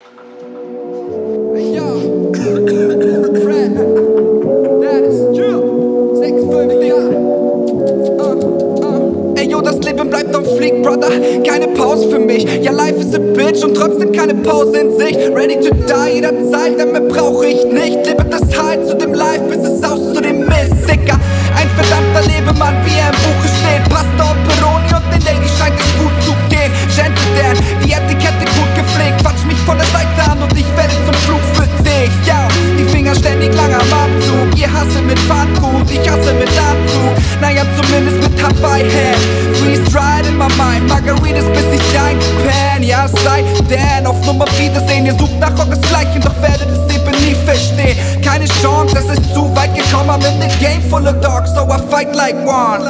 Das Leben bleibt auf Fleek, Brother, keine Pause für mich. Ja, life is a bitch und trotzdem keine Pause in sich. Ready to die jederzeit, denn mehr brauch ich nicht. Lebe das High zu dem Life, bis es aus zu dem Mist, Dicker. Ein verdammter Lebemann, wie er im Buche steht. Pasta und Peroni und den Lady scheint es gut zu gehen. Gentleman, die Etikette gut gepflegt. Quatsch mich von der Seite an und ich werde zum Fluch für dich. Ja, die Finger ständig lang am Abzug. Ihr hasselt mit Pfannkuchen, ich hasse mit Anzug. Naja, zumindest mit Hawaii-Hand. Freeze-dried in my mind, Margaritas bis ich einpenn. Ja, es sei denn, auf Nummer Wiedersehen. Ihr sucht nach euresgleichen, doch werdet es eben nie verstehen. Keine Chance, es ist zu weit gekommen. I'm in the game full of dogs, so I fight like one.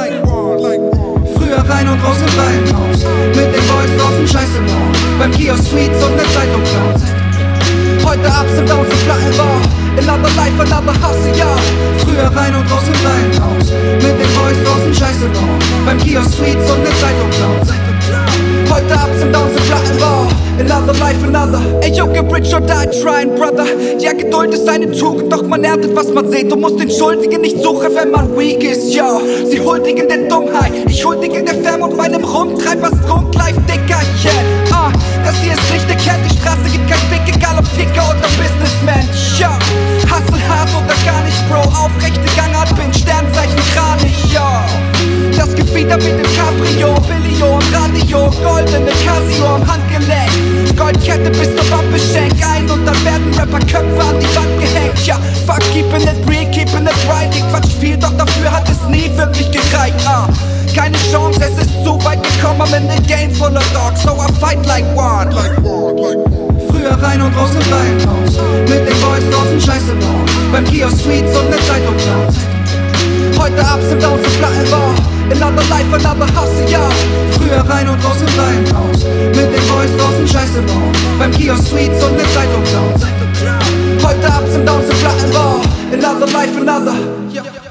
Früher rein und raus im Reihenhaus, mit den Boys draußen Scheiße bauen, beim Kiosk Sweets und ne Zeitung klauen. Heute Ups und Downs und Plattenbau, another life, another hustle, ja. Früher rein und raus im Reihenhaus, mit den Boys draußen Scheiße bauen, beim Kiosk Sweets und ne Zeitung klauen. Heute Ups und Downs und Plattenbau, another life, another. Ey, yo, get rich or die trying, brother. Ja, Geduld ist eine Tugend, doch man erntet, was man sieht. Du musst den Schuldigen nicht suchen, wenn man weak ist, yo. Sie huldigen der Dummheit, ich huldige der Fam und meinem Rumtreib, was Grund life, Dickerchen. Das hier ist nicht der Kern, die Straße gibt kein Fick, egal ob Ticker oder Businessman, yo. Hustle hart oder gar nicht, Bro, aufrechte Gangart, bin Sternzeichen Kranich, yo. Das Gefieder mit dem Cabrio, Billio im Radio, goldene Casio am Handgelenk, Goldkette bis zur Wampe schenk ein und dann werden Rapperköpfe an die Wand gehängt. Ja, fuck, keeping it real, keeping it right. Ich quatsch viel, doch dafür hat es nie wirklich gereicht. Keine Chance, es ist zu weit gekommen. I'm in the game full of dogs, so I fight like one. Früher rein und raus im Reihenhaus, mit den Boys draußen Scheiße bauen, beim Kiosk Sweets und ne Zeitung klauen. Heute Ups und Downs und Plattenbau, another life, another hustle, ja. Früher rein und raus im Reihenhaus, mit den Boys draußen Scheiße bauen, beim Kiosk Sweets und ne Zeitung klauen. Heute Ups und Downs und Plattenbau, another life, another, ja.